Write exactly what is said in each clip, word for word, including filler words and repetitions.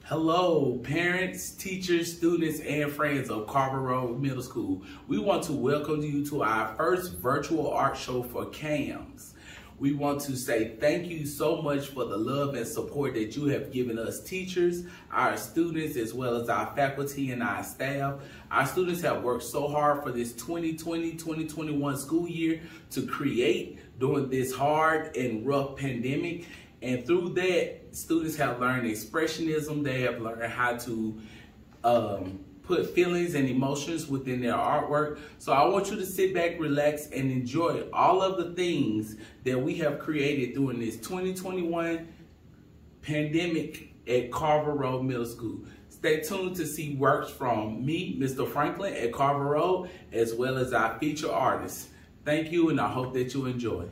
Hello, parents, teachers, students, and friends of Carver Road Middle School. We want to welcome you to our first virtual art show for C A Ms. We want to say thank you so much for the love and support that you have given us teachers, our students, as well as our faculty and our staff. Our students have worked so hard for this twenty twenty, twenty twenty-one school year to create during this hard and rough pandemic. And through that, students have learned expressionism. They have learned how to um, put feelings and emotions within their artwork. So I want you to sit back, relax, and enjoy all of the things that we have created during this twenty twenty-one pandemic at Carver Road Middle School. Stay tuned to see works from me, Mister Franklin, at Carver Road, as well as our featured artists. Thank you, and I hope that you enjoy.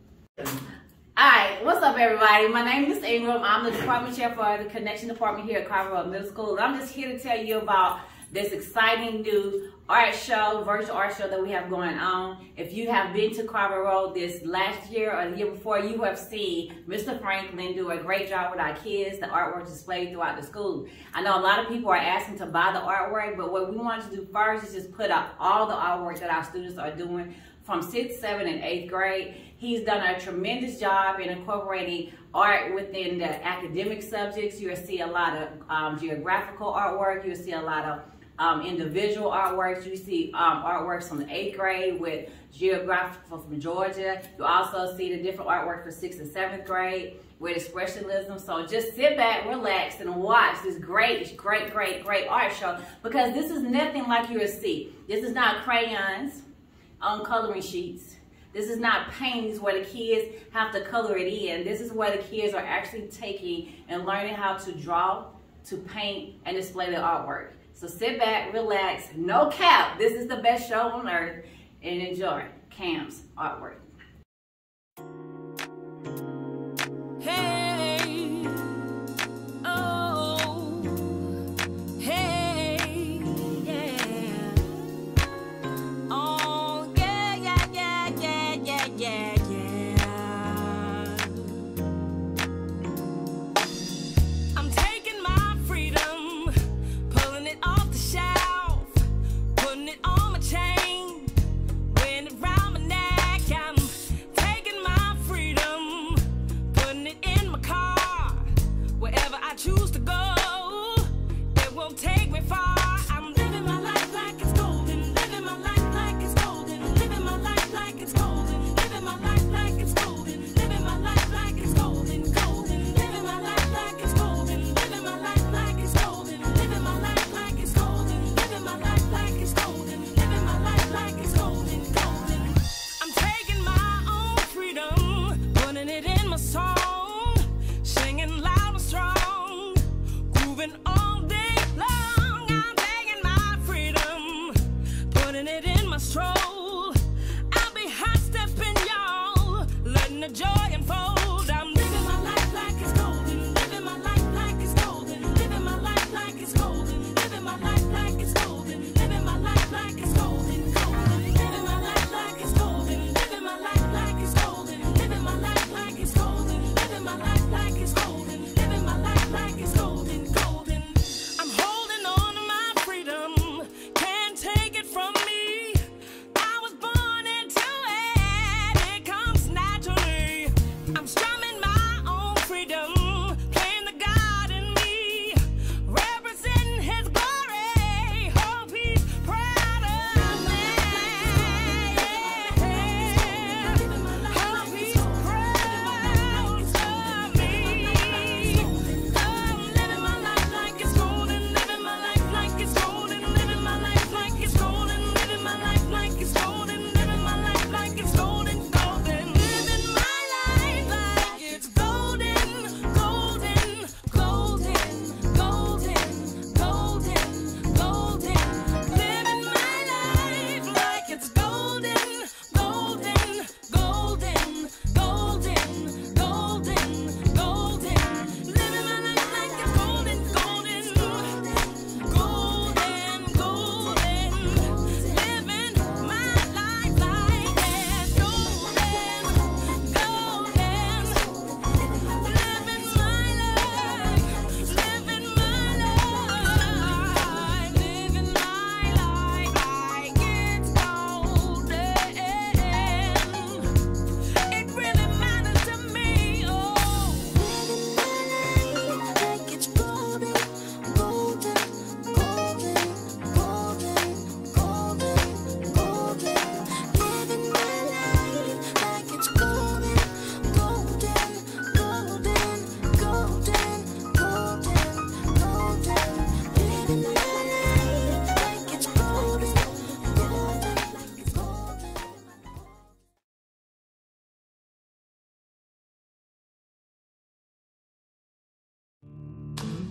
Alright, what's up everybody? My name is Ingram. I'm the department chair for the connection department here at Carver Road Middle School. And I'm just here to tell you about this exciting new art show, virtual art show that we have going on. If you have been to Carver Road this last year or the year before, you have seen Mister Franklin do a great job with our kids, the artwork displayed throughout the school. I know a lot of people are asking to buy the artwork, but what we wanted to do first is just put up all the artwork that our students are doing from sixth, seventh, and eighth grade. He's done a tremendous job in incorporating art within the academic subjects. You'll see a lot of um, geographical artwork. You'll see a lot of um, individual artworks. You see um, artworks from the eighth grade with geographical from Georgia. You also see the different artwork for sixth and seventh grade with expressionism. So just sit back, relax, and watch this great, great, great, great art show, because this is nothing like you'll see. This is not crayons on coloring sheets. This is not paintings where the kids have to color it in. This is where the kids are actually taking and learning how to draw, to paint, and display their artwork. So sit back, relax, no cap. This is the best show on earth, and enjoy C A M's artwork. Hey, oh, hey, yeah. Oh, yeah, yeah, yeah, yeah, yeah, yeah, yeah. I'm taking my freedom, pulling it off the shelf, putting it on my chain, wearing it around my neck. I'm taking my freedom, putting it in my car, wherever I choose to go, it won't take me far. I'm living my life like it's golden, living my life like it's golden, living my life like it's golden, living my life like it's golden, living my life like it's golden, golden, living my life like it's golden, living my life like it's golden, living my life like it's golden, living my life like it's golden, living my life like it's golden, golden. I'm taking my own freedom, putting it in my song, singing loud and strong,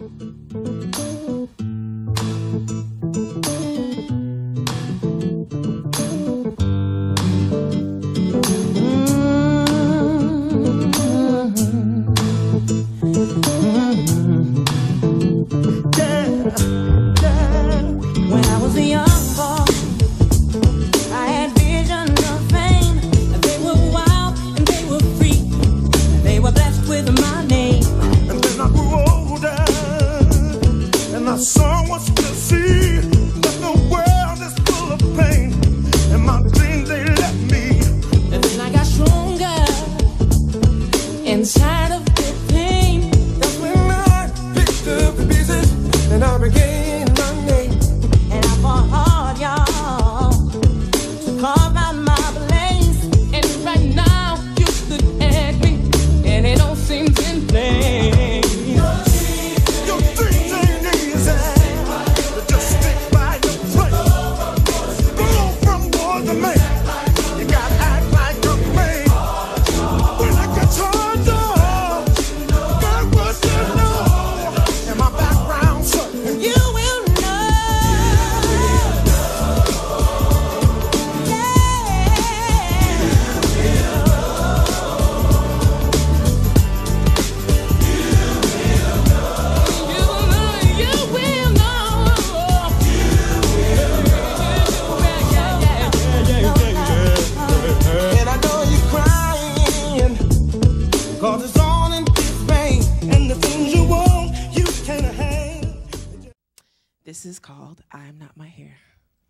This is called I Am Not My Hair.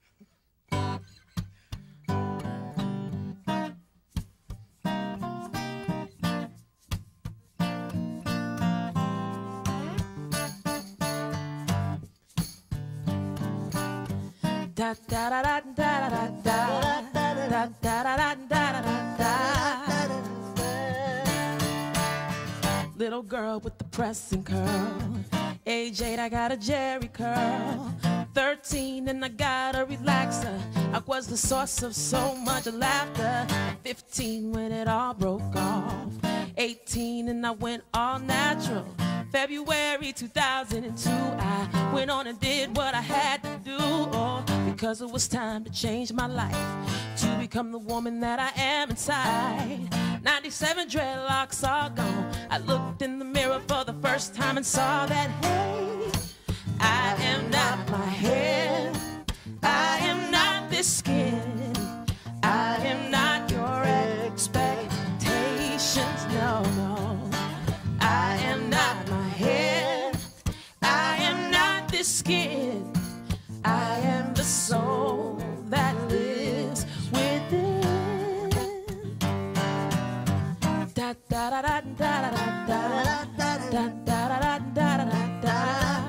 Da da da da da da da da da da da da. Little girl with the pressing curl. Age eight, I got a Jerry curl. Thirteen, and I got a relaxer. I was the source of so much laughter. Fifteen, when it all broke off. Eighteen, and I went all natural. February two thousand two, I went on and did what I had to do. Oh, because it was time to change my life, to become the woman that I am inside. ninety-seven dreadlocks all gone. I looked in the mirror for the first time and saw that, hey, I am not my hair. I am not this skin. I am not your expectations, no, no. I am not my hair. I am not this skin. I am the soul that lives within. Da da da da da da da da da da da da.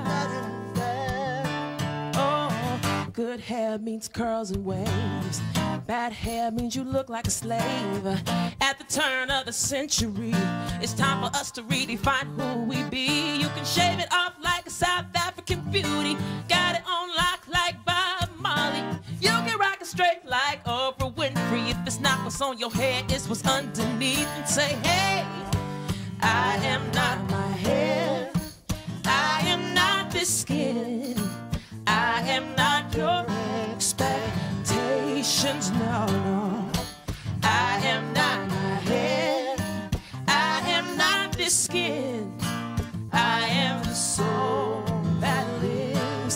Oh, good hair means curls and waves. Bad hair means you look like a slave. At the turn of the century, it's time for us to redefine who we be. You can shave it off like a South African beauty. Got it on lock like Bob Marley. You can rock it straight like Oprah Winfrey. If it's not what's on your head, it's what's underneath. And say, hey, I am not my hair. I am not this skin. I am not your expectations, no, no. I am not my hair. I am not this skin. I am the soul that lives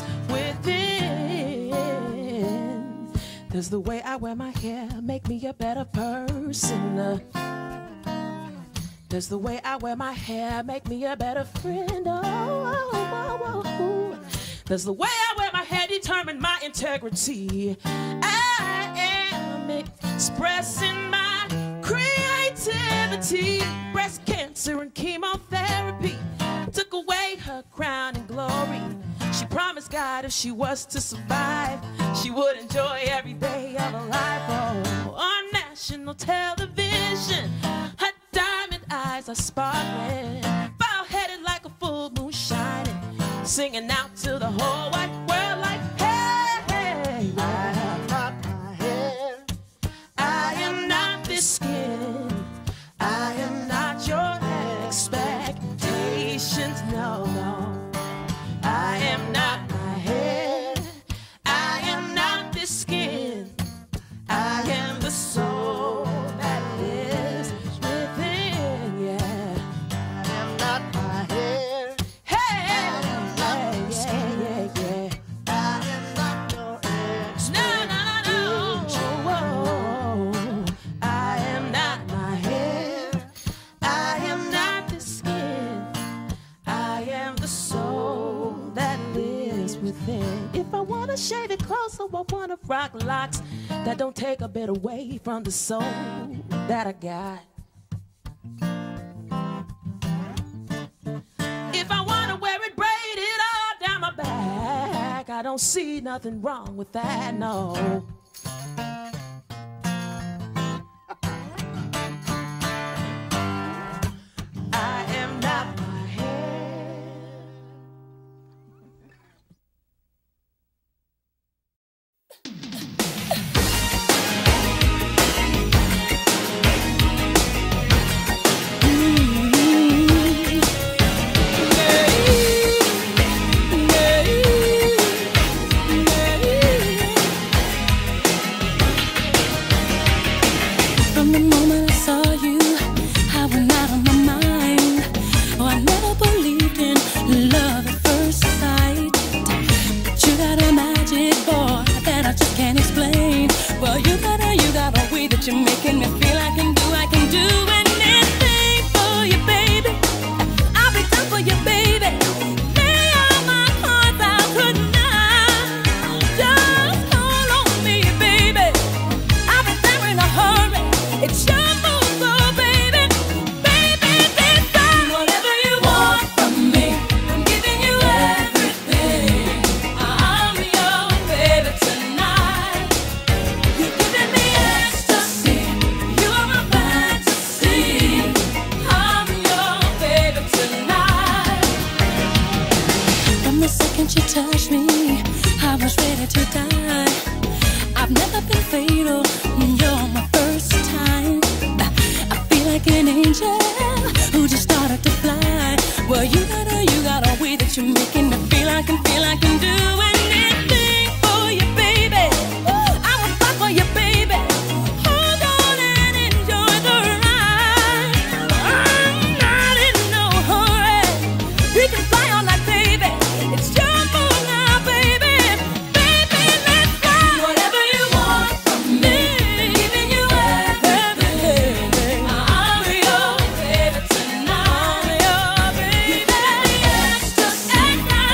within. Does the way I wear my hair make me a better person? Uh, does the way I wear my hair make me a better friend? Oh, oh, oh, oh. Does the way I wear my hair determine my integrity? I am expressing my creativity. Breast cancer and chemotherapy took away her crown and glory. She promised God if she was to survive, she would enjoy every day of her life. Oh, on national television, her diamond eyes are sparkling, bald-headed like a full moon shining, singing out to the whole wide world like, hey, hey, I am not my hair. I am not this skin. I am not your expectations, no, no. the soul that lives within. If I wanna shave it closer, I wanna rock locks that don't take a bit away from the soul that I got. If I wanna wear it braided all down my back, I don't see nothing wrong with that, no. I am not my hair. From the moment I saw you, I went out of my mind. Oh, I never believed in love at first sight. But you got a magic, boy, that I just can't explain. Well, you got a, you got a way that you're making me feel I can do, I can do anything for you, baby. I'll be done for you, baby. Lay all my cards out tonight. Just call on me, baby. I'll be there in a hurry. It's your move, so baby, baby, this time. Whatever you want from me, I'm giving you everything. I'm your baby tonight. You're giving me ecstasy. You are my fantasy. I'm your baby tonight. From the second you touched me, I was ready to die. I've never been fatal. You're my first time. I feel like an angel who just started to fly. Well, you got a, you got a way that you're making me feel I can, feel I can do anything for you, baby. I will fight for you, baby. Hold on and enjoy the ride. I'm not in no hurry. We can fly all night, baby. It's your move now, baby. Baby, let's fly. Whatever you want from me, giving you everything. I'm your baby tonight. I'm your baby. You got the ecstasy.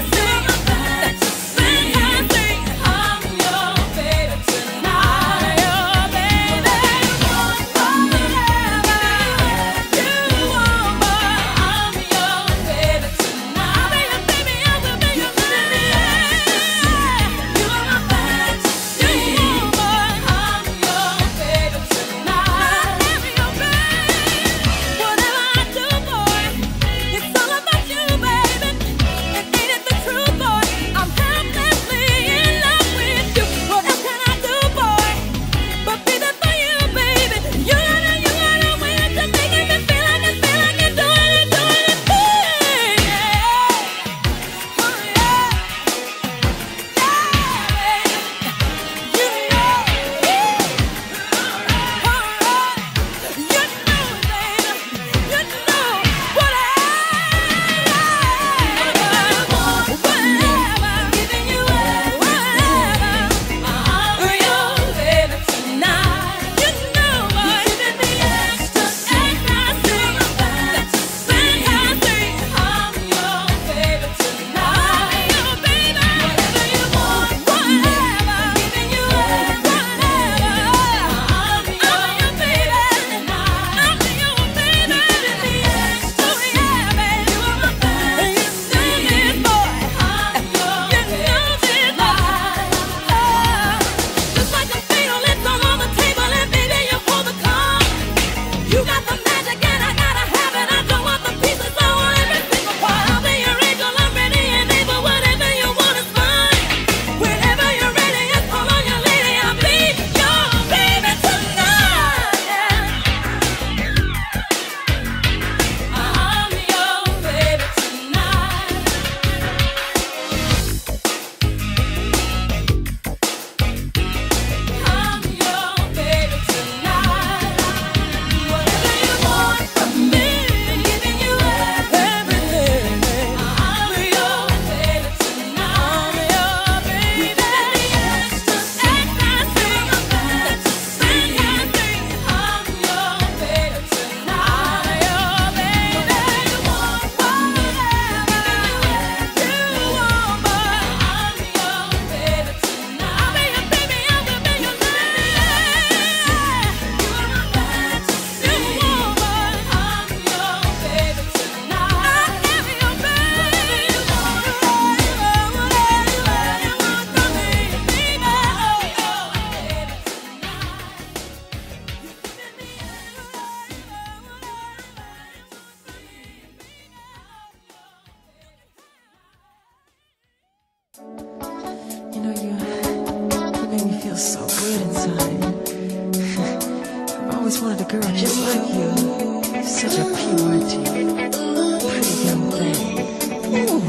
feels so good inside. I've always wanted a girl just like you. Such a purity, pretty young thing. Ooh.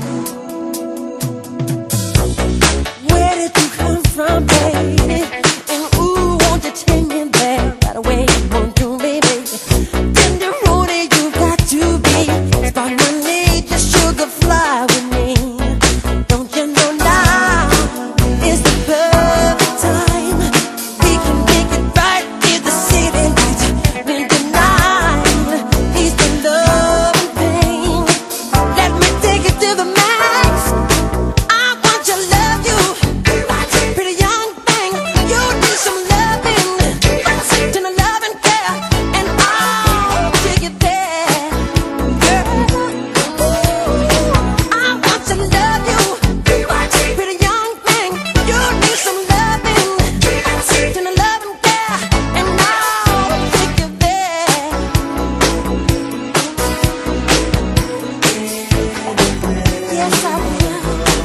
Where did you come from, baby? And ooh, won't you take me there right away? Won't you, baby? Tender roadie, you got to be. Spark my need, just sugar fly with me. Don't you know now is the perfect time? We can make it right in the city lights. When the night is the love and pain. Let me take it to the max. I want to love you, pretty young thing. You need some loving, to the love and care, and I'll take it there, girl. I want to love you, pretty young thing. You need some loving, to the love and care, and I'll take you there. Yes, I will.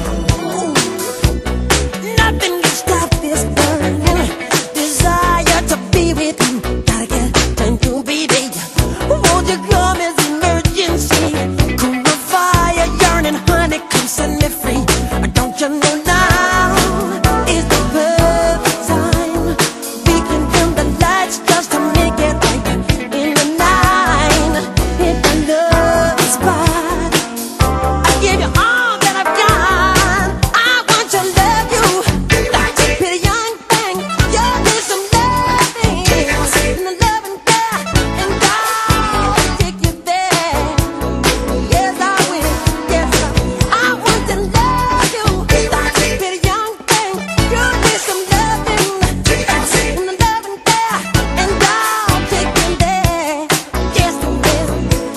Nothing can stop this burning desire to be with you. Gotta get time to be there. Won't you come as emergency? Cool the fire, yearning, honey, come set me free. Don't you know now is the perfect time? We can dim the lights just to make it right in the night. If the love is right, I give you all that I've got. I want to love you, pretty young thing. You need some loving, and the love and care, and I'll take you there. Yes, I will. Yes, I will. I want to love you, pretty young thing. You need some loving, and the love and care, and I'll take you there. Yes, I will.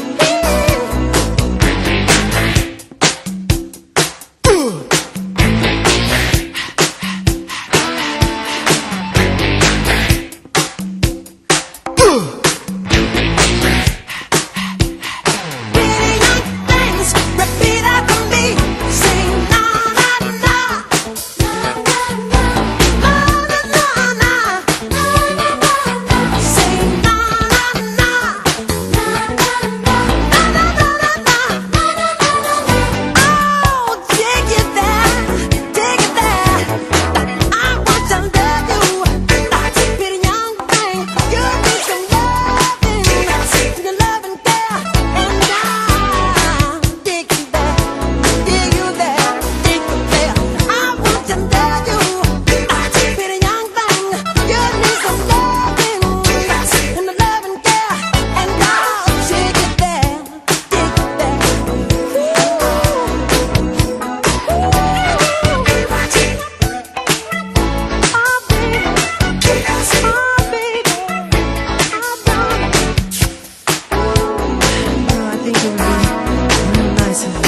Pretty young things, repeat after me. Say na na na, na na na, na na na, na na na. Say na na na, na na na, na na na, na na na. Oh, take it there, take it there. I want to love you, pretty young thing. You need some loving, the love and care, and I'll take you there, take you there, take you there. I want to love you, pretty young thing. You need some loving, and the love and care, and I'll take you there, take you there. I think it would be real nice if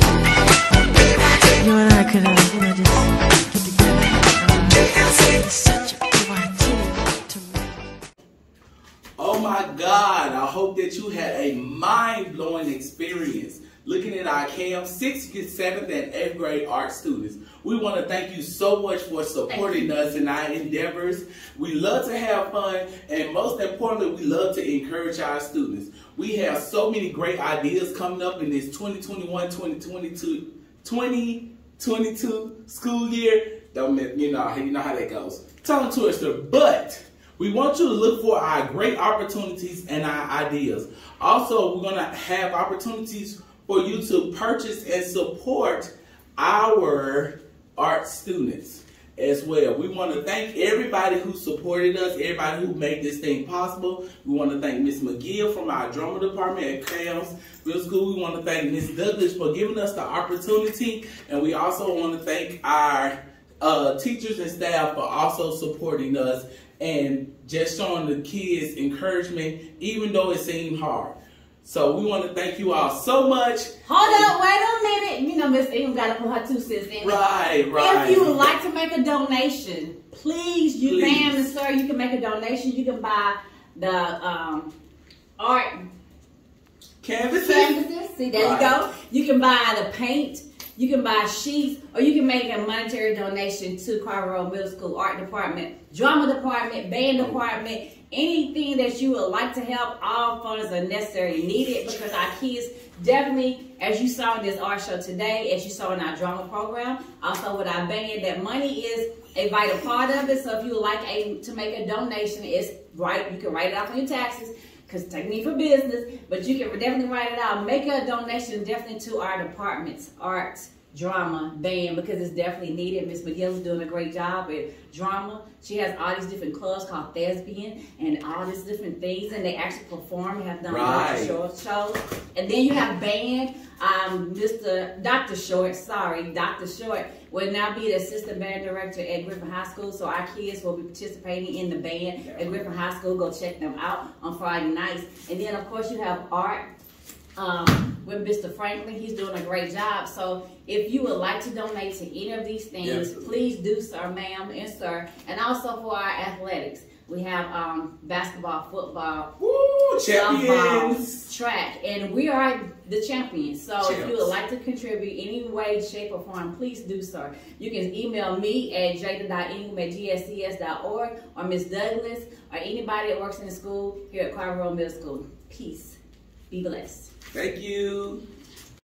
you and I could, uh, you know, just get together. Uh, it's such a purity to me. Oh my God, I hope that you had a mind-blowing experience looking at our CAM sixth, seventh, and eighth grade art students. We want to thank you so much for supporting us in our endeavors. We love to have fun, and most importantly, we love to encourage our students. We have so many great ideas coming up in this twenty twenty-one twenty twenty-two twenty twenty-two school year. Don't make, you know, you know how that goes. Tongue twister, but we want you to look for our great opportunities and our ideas. Also, we're going to have opportunities for you to purchase and support our art students as well. We want to thank everybody who supported us, everybody who made this thing possible. We want to thank Miss McGill from our drama department at Carver Middle School. We want to thank Miss Douglas for giving us the opportunity, and we also want to thank our uh, teachers and staff for also supporting us and just showing the kids encouragement, even though it seemed hard. So we want to thank you all so much. Hold up, wait a minute. You know, Miss Ingram got to put her two cents in. Right, right. If you would like to make a donation, please, you Please. ma'am and sir, you can make a donation. You can buy the um, art Canvases. canvases. See, there Right. you go. You can buy the paint. You can buy sheets, or you can make a monetary donation to Carver Road Middle School Art Department, Drama Department, Band Department, anything that you would like to help. All funds are necessary and needed because our kids definitely, as you saw in this art show today, as you saw in our drama program, also with our band, that money is a vital part of it. So if you would like a, to make a donation, it's right. You can write it off on your taxes, because take me for business, but you can definitely write it out. Make a donation definitely to our departments, arts, drama, band, because it's definitely needed. Miss McGill's doing a great job at drama. She has all these different clubs called Thespian and all these different things, and they actually perform, have done right. shows. And then you have band. Um, Mister Doctor Short, sorry, Doctor Short will now be the assistant band director at Griffin High School. So our kids will be participating in the band at Griffin High School. Go check them out on Friday nights. And then of course you have art um, with Mister Franklin. He's doing a great job. So if you would like to donate to any of these things, yes, please do, sir, ma'am, and sir. And also for our athletics. We have um, basketball, football, Woo, champions, track, and we are the champions. So Champs. if you would like to contribute any way, shape, or form, please do so. You can email me at jada dot ingham at g s c s dot org or Miss Douglas or anybody that works in the school here at Carver Road Middle School. Peace. Be blessed. Thank you.